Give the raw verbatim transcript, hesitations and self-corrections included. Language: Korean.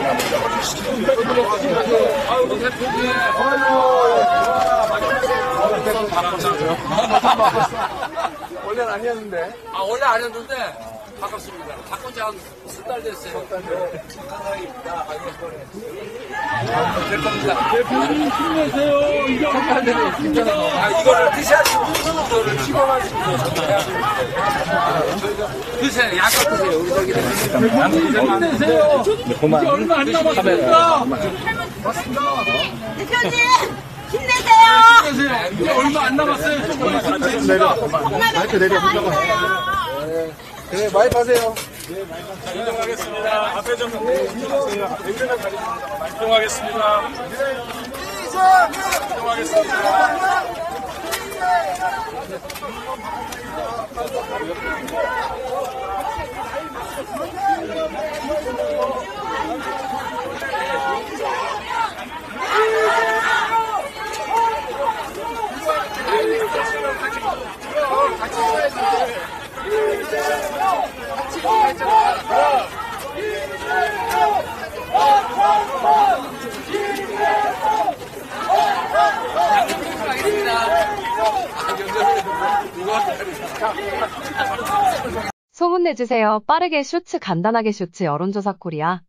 아유, 대표님. 원래는 아니었는데. 아, 원래 아니었는데. 반갑습니다. 바꾼 지 한 석 달 됐어요. 석 달 됐어요. 건강입니다. 될 겁니다. 대표님 힘내세요. 이게 한 달에 힘내세요. 아, 이거를 드셔야지. 이거를 찍어가지고. 드세요. 양껏 드세요. 우리 저기 힘내세요. 이제 얼마 안 남았습니다. 대표님 힘내세요. 힘내세요. 이제 얼마 안 남았어요. 조금만 있으면 됩니다. 마이크 내려. 네, 많이 파세요. 인정하겠습니다. 앞에 좀 인정하세요. 냉정한 가리십니다. 인정하겠습니다. 인정하겠습니다. 소문내주세요. 빠르게 쇼츠 간단하게 쇼츠 여론조사 코리아.